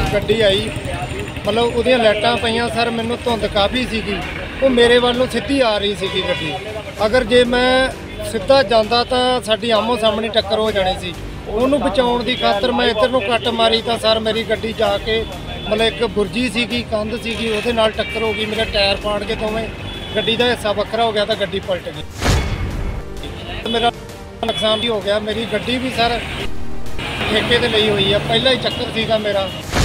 ਗੱਡੀ ਆਈ, मतलब ਉਹਦੀਆਂ ਲਾਈਟਾਂ ਪਈਆਂ ਸਰ, ਮੈਨੂੰ ਧੁੰਦ ਕਾਫੀ ਸੀਗੀ, ਉਹ ਮੇਰੇ ਵੱਲ ਨੂੰ ਸਿੱਧੀ ਆ ਰਹੀ ਸੀਗੀ ਗੱਡੀ। ਅਗਰ ਜੇ ਮੈਂ ਸਿੱਧਾ ਜਾਂਦਾ ਤਾਂ ਸਾਡੀ ਆਮੋ ਸਾਹਮਣੇ ਟੱਕਰ ਹੋ ਜਾਣੀ ਸੀ। ਉਹਨੂੰ ਬਚਾਉਣ ਦੀ ਖਾਤਰ ਮੈਂ ਇੱਧਰ ਨੂੰ ਕੱਟ ਮਾਰੀ ਤਾਂ ਸਰ ਮੇਰੀ ਗੱਡੀ ਜਾ ਕੇ मतलब एक बुरजी सी कंध सी वो टक्कर हो गई, मेरा टायर पाड़ के दोवें गड्डी का हिस्सा वक्रा हो गया तो गड्डी पलट गई। मेरा नुकसान भी हो गया, मेरी गड्डी भी सर ठेके ते लई हुई है, पहला ही चक्कर सीगा मेरा।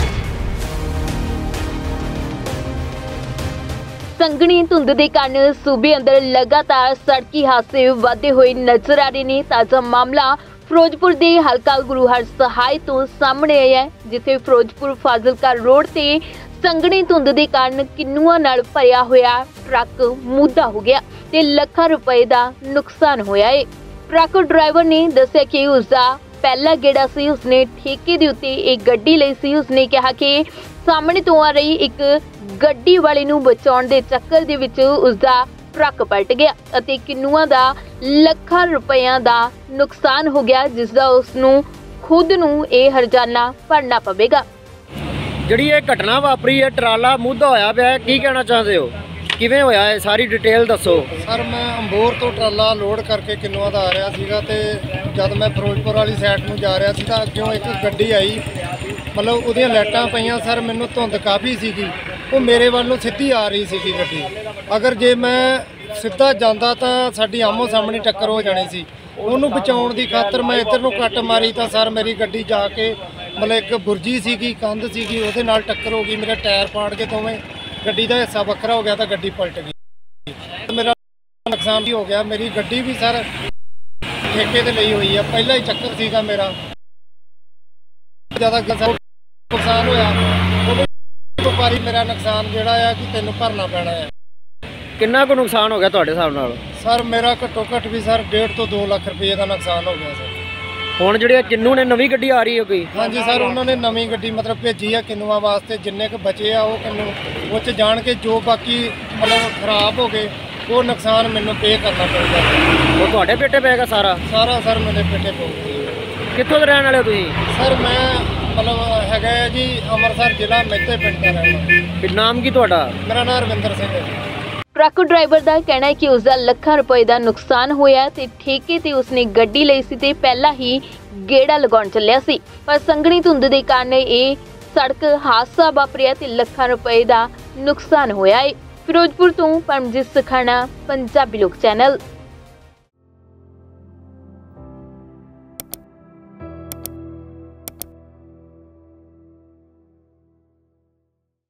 संघनी धुंध के कारण सूबे अंदर लगातार सड़की हादसे वाधे हुए नजर आ रहे हैं। ताज़ा मामला फिरोजपुर के हलका गुरु हर सहाय तो सामने आया है, जिथे फिरोजपुर फाजिलका रोड से संघनी धुंध के कारण किन्नुआं नाल भरिया होया ट्रक मुद्दा हो गया ते लाखां रुपए का नुकसान होया है। ट्रक ड्राइवर ने दस्सिया कि उसका पहला गेड़ा सी, उसने ठेके दे उत्ते एक गड्डी लई सी। उसने कहा कि सामने तो आ रही एक गड्डी वाले नूं बचाउण दे चक्कर दे विच उसका ट्रक पलट गया अते किन्नुआं दा लाखां रुपयां दा नुकसान हो गया, जिसदा उसनूं खुद नूं इह हरजाना भरना पवेगा। जिहड़ी ये घटना वापरी है, ट्राला मुद्दा होया पिया है, की कहना चाहते हो, किवें होया है, सारी डिटेल दसो। सर मैं अंबोर तो ट्राला लोड करके किन्नुआं दा आ रहा सीगा ते जद मैं फिरोजपुर वाली साइड नूं जा रहा सी तां अग्गों एक गड्डी आई, मतलब ਉਹਦੀਆਂ ਲਾਈਟਾਂ ਪਈਆਂ सर, ਮੈਨੂੰ ਧੁੰਦ ਕਾਫੀ ਸੀਗੀ, ਉਹ ਮੇਰੇ ਵੱਲ ਨੂੰ ਸਿੱਧੀ ਆ ਰਹੀ ਸੀਗੀ ਗੱਡੀ। ਅਗਰ ਜੇ ਮੈਂ ਸਿੱਧਾ ਜਾਂਦਾ ਤਾਂ ਸਾਡੀ ਆਮੋ ਸਾਹਮਣੇ ਟੱਕਰ ਹੋ ਜਾਣੀ ਸੀ। ਉਹਨੂੰ ਬਚਾਉਣ ਦੀ ਖਾਤਰ ਮੈਂ ਇੱਧਰ ਨੂੰ ਕੱਟ ਮਾਰੀ ਤਾਂ ਸਰ ਮੇਰੀ ਗੱਡੀ ਜਾ ਕੇ मतलब एक बुरजी सी कंध सी ਉਹਦੇ ਨਾਲ टक्कर हो गई, मेरा टायर पाड़ के दोवें गड्डी का हिस्सा वक्रा हो गया तो गड्डी पलट गई। मेरा नुकसान भी हो गया, मेरी गड्डी भी सर ठेके ते लई हुई है, पहला ही चक्कर सीगा मेरा, ज़्यादा नुकसान होया व्यापारी मेरा नुकसान जिहड़ा है कि तेनों भरना पैना है। किन्ना को नुकसान हो गया तुहाडे हिसाब नाल? सर मेरा घट्टो घट्ट भी सर 1.5 तो 2 लाख रुपये का नुकसान हो गया सर। हुण जिहड़ी किन्नू ने नवीं गड्डी आ रही है कोई? हाँ जी सर, उन्होंने नवीं गड्डी मतलब भेजी है किन्नुआं वास्ते, जिन्ने क बचे आ वो किन्नू वो च जान के जो बाकी मतलब खराब हो गए वो नुकसान मैनू पे करना पड़ेगा। वो तुहाडे पेटे पेगा सारा? सारा सर मेरे पेटे पऊगा। कित्थों दे रहण वाले हो तुसीं? सर मैं मतलब हैगा जी अमृतसर जिला मेहते पिंड का रहना। नाम की तुहाडा? मेरा नाम रविंदर सिंह है। ट्रक ड्राइवर का कहना है कि उसका लाखां रुपए का नुकसान होया ते ठेके ते उसने गड्डी लई सी ते पहला ही गेड़ा लगाउण चलिया सी, पर संघनी धुंध के कारण ये सड़क हादसा वापरिया ते लाखां रुपए का नुकसान होया है। फिरोजपुर तो परमजीत सखाना, पंजाबी लोक चैनल।